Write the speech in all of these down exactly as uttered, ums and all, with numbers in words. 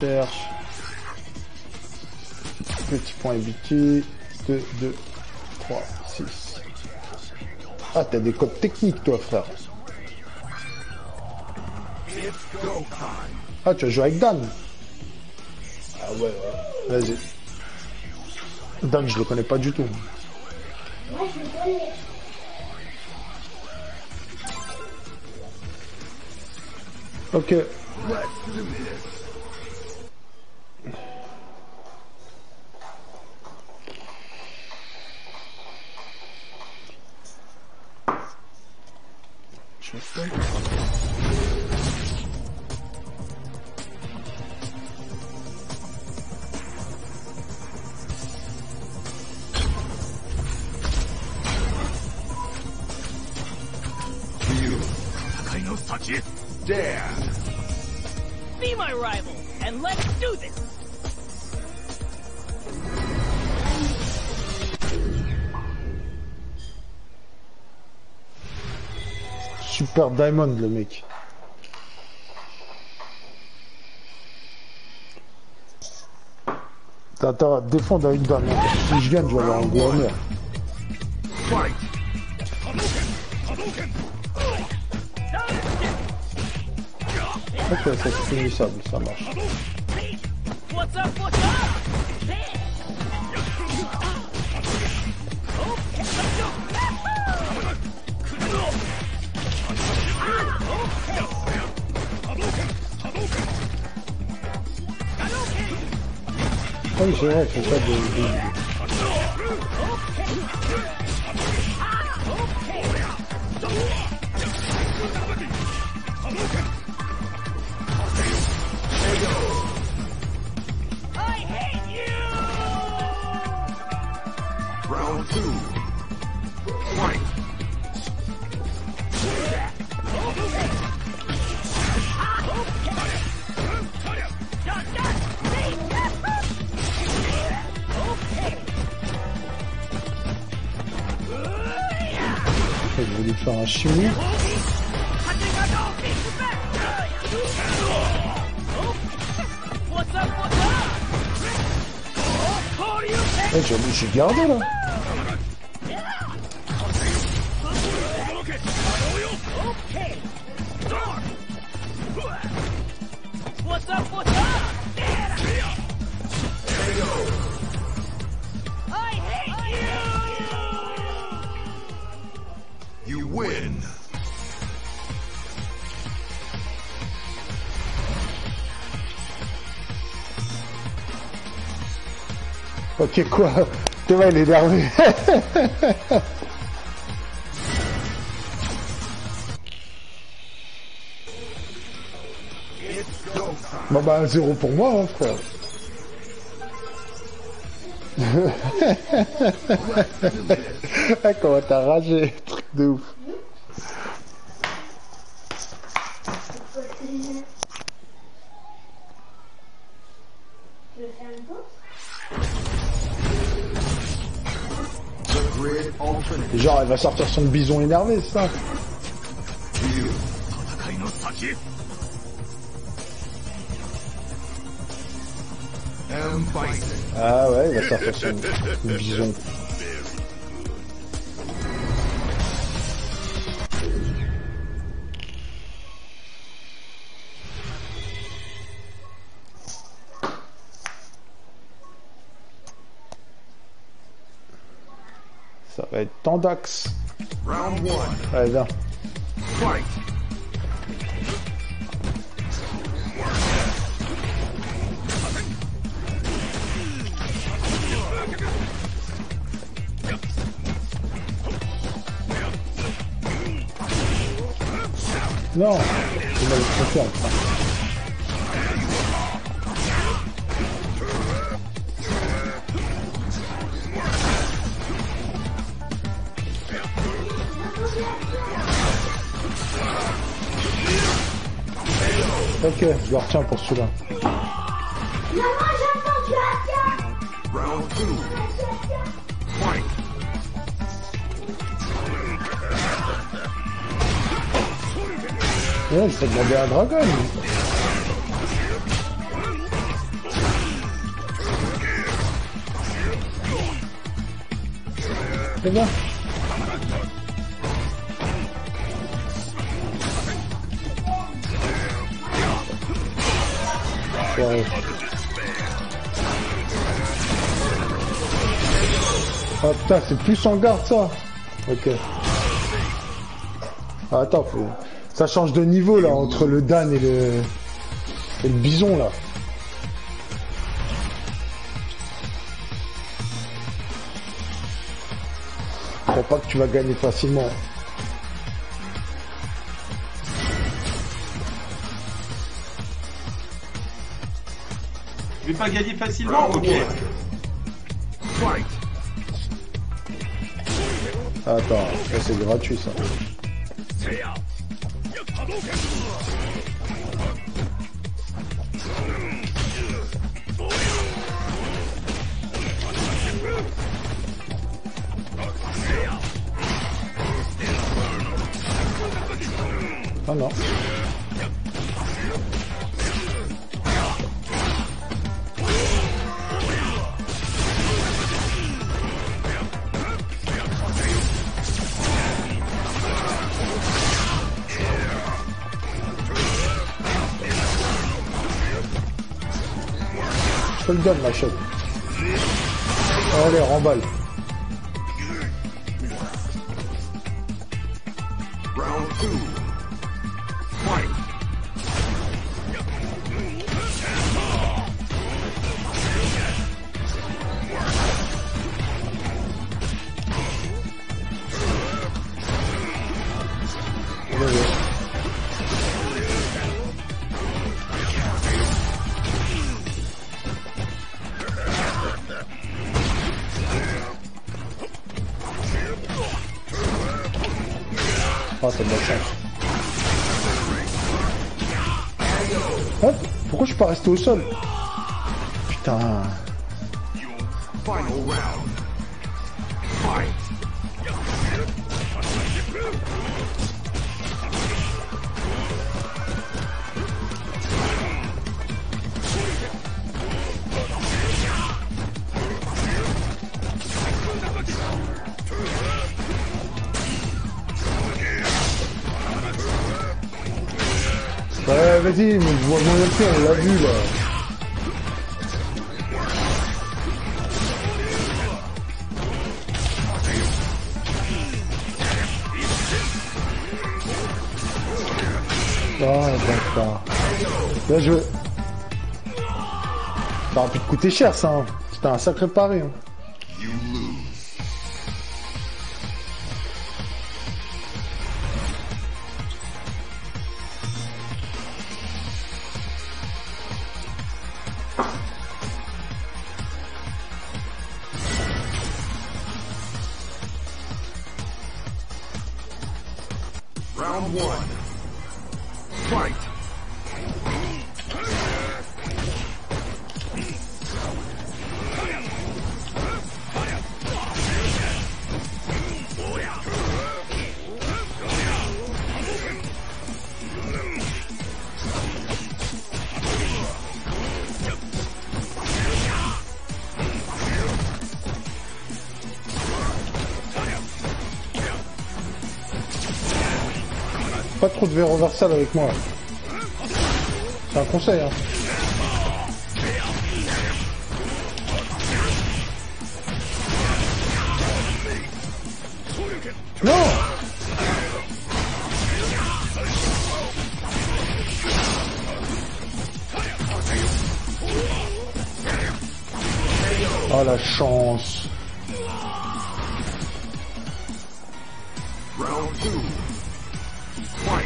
cherche. Petit point habitué. deux, deux, trois, six. Ah, t'as des codes techniques, toi, frère. Ah, tu vas jouer avec Dan. Ah ouais, ouais. Vas-y. Dan, je le connais pas du tout. Moi, je le connais. Ok. Je fais. Dare. Be my rival, and let's do this! Super Diamond, le mec. T'as à défendre avec Dan. Si je gagne, je vais avoir un gros honneur. Ok, ça c'est finissable, ça marche. What's up, what's up? Oui, c'est vrai, c'est ça de... de... Round two. Fight. Je voulais faire un chimie. Eh, j'ai gardé là. What's up, what's up? I hate you! You win. Ok, quoi? Tu vois, il est énervé. Bon bah un zéro pour moi, hein, frère. Ah, comment t'as ragé, truc de ouf. Genre, elle va sortir son bison énervé, c'est ça? Ah ouais, il va sortir son bison. Ça va être Tandax. Round one. Allez, viens. Fight. Non, c'est mal confiance. Ok, je le retiens pour celui-là. Maman, j'entends tu as tiens. Round two. Fight. Ouais, il faut demander à Dragon. C'est bien. Ouais. Ah putain, c'est plus en garde ça. Ok. Ah, attends, faut... ça change de niveau là entre le Dan et le et le bison là. Je crois pas que tu vas gagner facilement. Je vais pas gagner facilement, ok. Fight. Attends, ça c'est gratuit ça. Ah non. Je te le donne, ma chaîne. Allez, remballe. Round two. Fight. Ah, t'as de la chance. Hop, pourquoi je suis pas resté au sol? Putain. Final round. Fight. Ouais, vas-y, mais je vois mon pied, on l'a vu là. Ah, d'accord. Là, je... Ça aurait pu te coûter cher, ça. Hein. C'était un sacré pari. Hein. You lose. Round one. Fight. Pas trop de verre reversal avec moi. C'est un conseil, hein. Non! Oh la chance! Round two. Fight.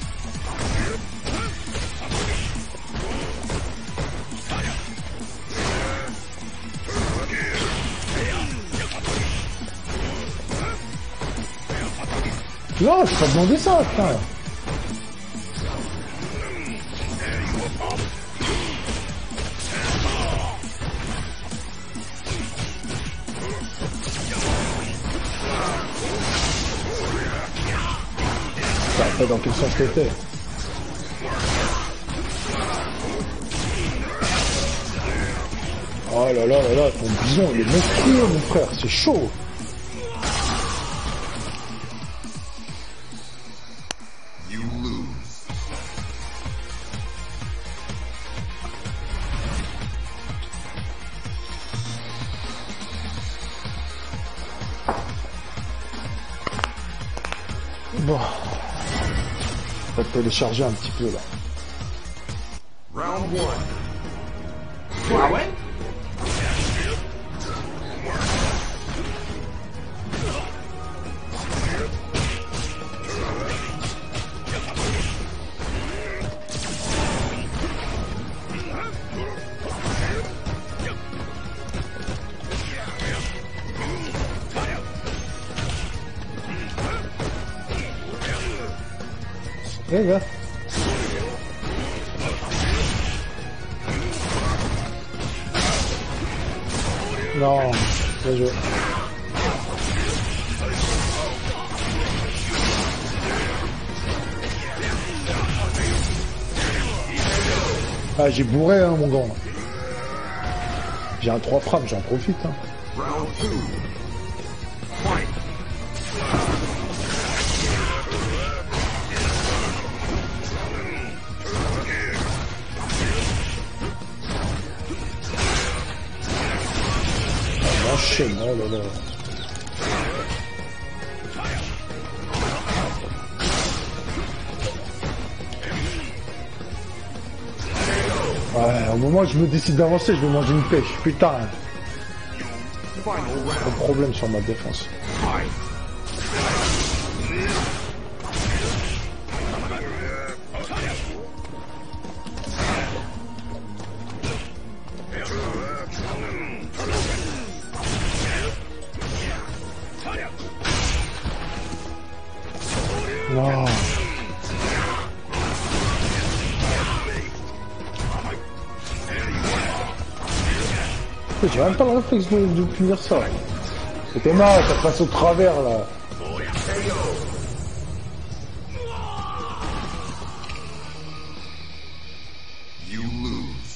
Non, je t'ai pas demandé ça, putain! Après, dans quel sens t'étais? Oh là là là là, ton bison il est monstrueux mon frère, c'est chaud! Bon. On va télécharger un petit peu là. Round one. Ah ouais? Eh gars. Non, bien joué. Ah, j'ai bourré, hein, mon gant. J'ai un trois frappes, j'en profite. Hein. Round two. Fight. Enchaîne, oh là là. Ouais, au moment où je me décide d'avancer, je vais manger une pêche. Putain. Final Pas round. de problème sur ma défense. Fight. Non. J'ai même pas le réflexe de, de finir ça. C'était mal, ça passe au travers là. You lose.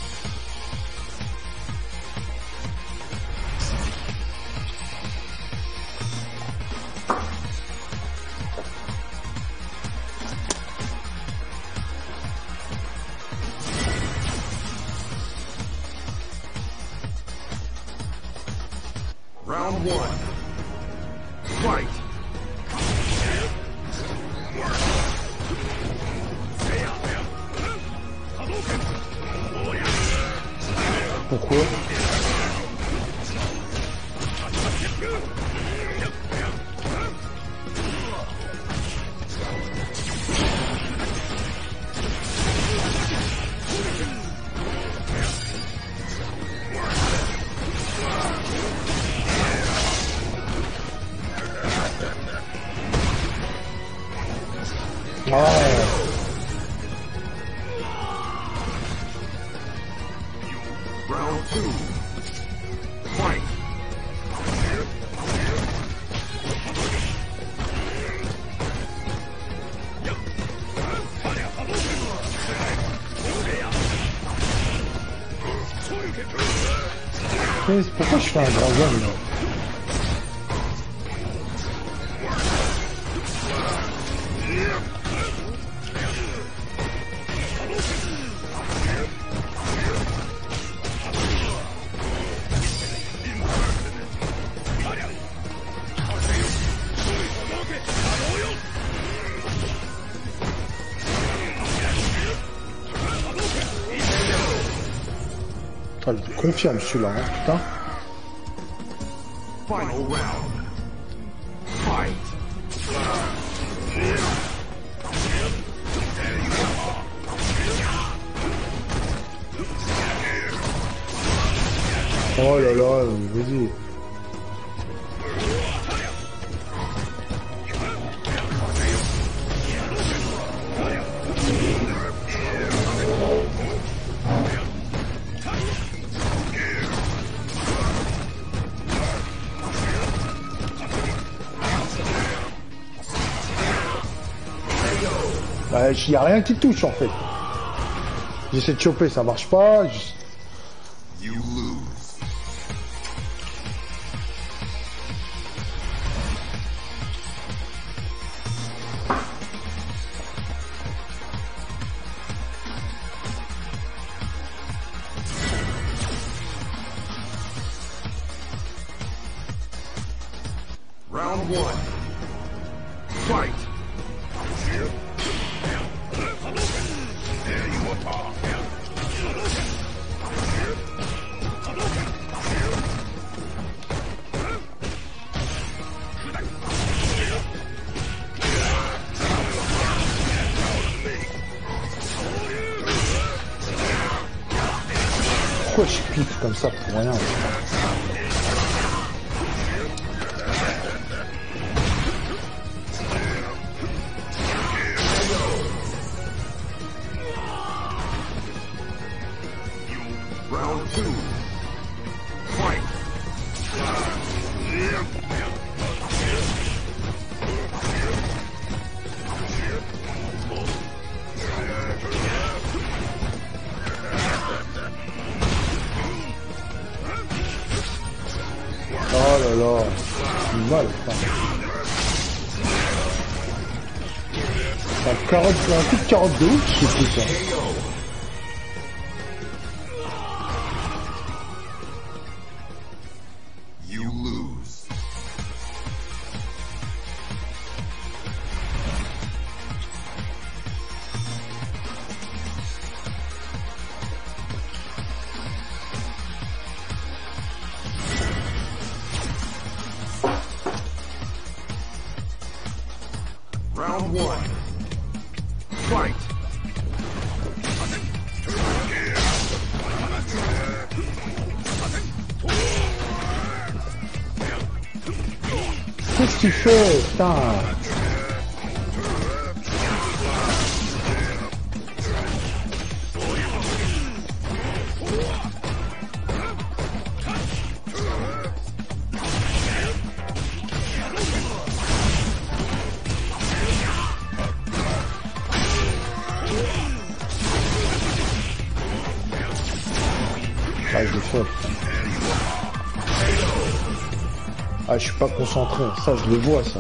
Round one. Fight. Pourquoi? Ah. Round two. Fight. Mais pourquoi je fais un grand zone là? Ah, je confirme celui-là, hein, putain. Final round. Fight. Oh là là, vas-y. Bah, il n'y a rien qui touche en fait. J'essaie de choper, ça marche pas. Je... You lose. Round one. Fight. Pourquoi je clique comme ça pour rien? Round two. Fight. Oh là là, c'est mal, putain. Un, carotte, un coup de carotte de ouf, je sais plus ça. You lose. Round one. Fight. Qu'est-ce que tu fais, putain? Ah, je l'ai fait. Ah, je suis pas concentré. Ça, je le vois, ça.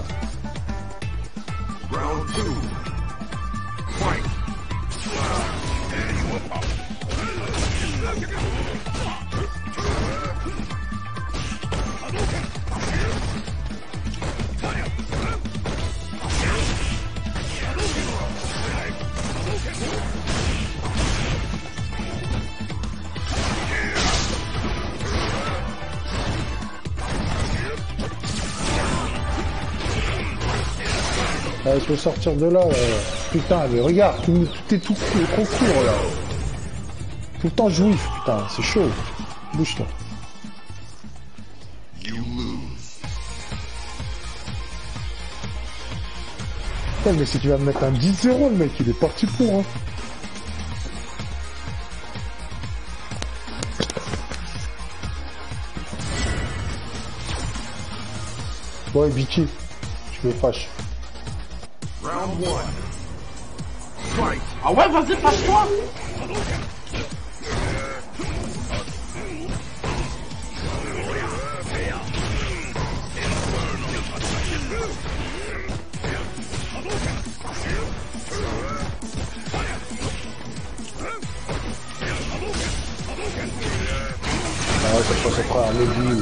Round two. Fight. Ah, il faut sortir de là, là. Putain, mais regarde, tout, tout est tout trop court, là. Tout le temps jouif, putain, c'est chaud. Bouge-toi. You lose. Putain, mais si tu vas me mettre un dix zéro, le mec, il est parti pour, hein. Ouais, Bicky, je me fâche. Round one. Fight. Ah ouais, vas-y, passe-toi. Ah ouais, c'est pas c'est pas un lobby.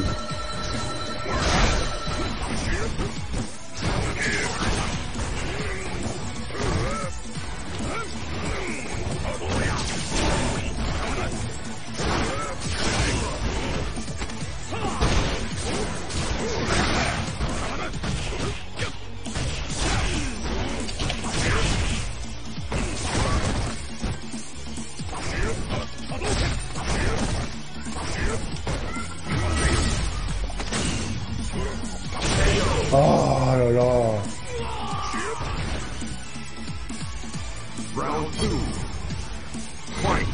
Oh là là. Round two. Fight.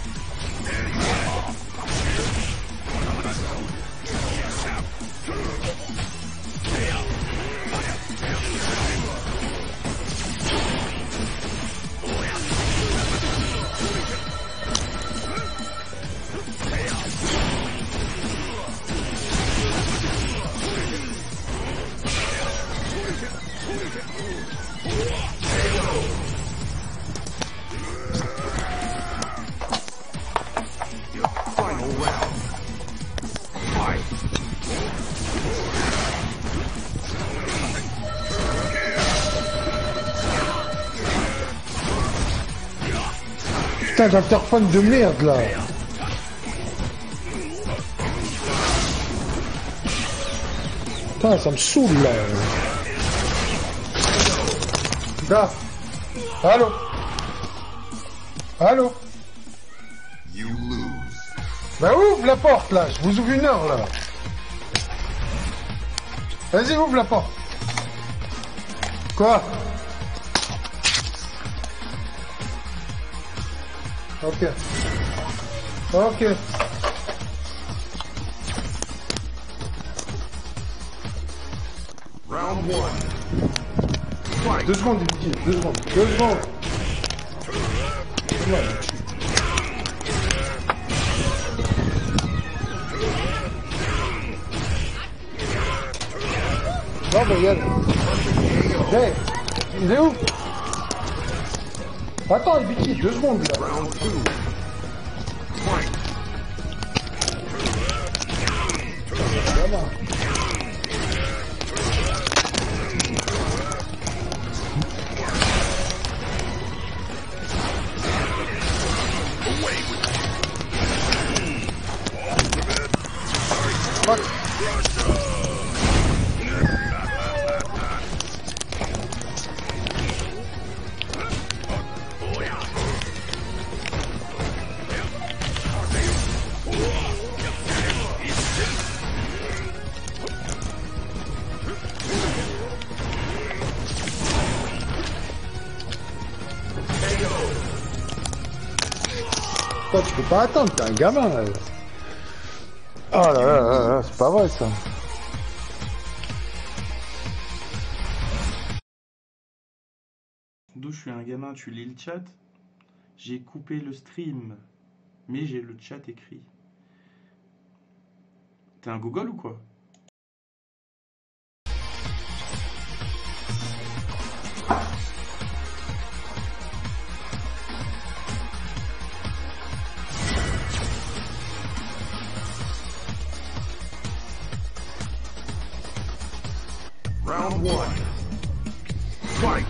Final round. Fight. Putain, d'interphone de merde, là. Putain, ça me saoule, là. Gars. Allô. Allô. You lose. Bah ouvre la porte là, je vous ouvre une heure là. Vas-y, ouvre la porte. Quoi? Ok. Ok. Round one. Fight. Deux secondes, Ibiki, deux secondes, deux secondes. Ouais. Non, mais regarde. Hey, il est où? Attends, Ibiki, deux secondes là. Round two. Fight. Vraiment. Fuck. Toi, tu peux pas attendre, t'es un gamin là. Oh là là là là, c'est pas vrai ça. D'où je suis un gamin, tu lis le chat? J'ai coupé le stream, mais j'ai le chat écrit. T'es un Google ou quoi? Round one. Fight.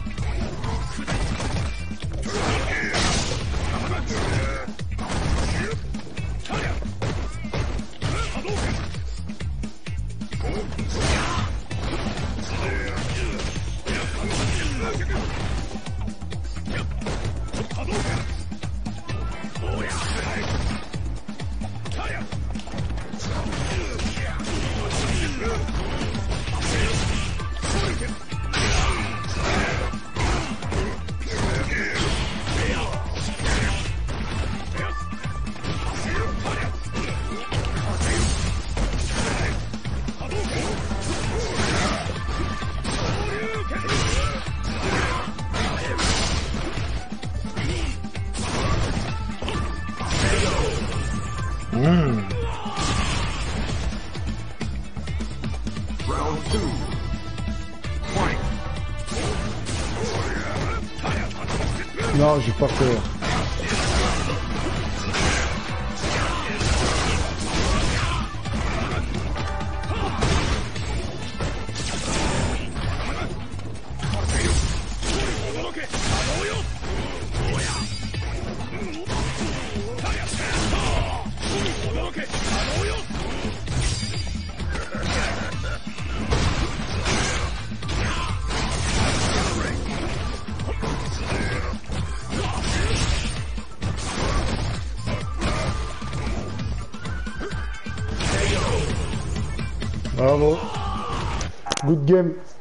Mmh. Round two. Fight. Non, j'ai pas peur. Bravo. Good game.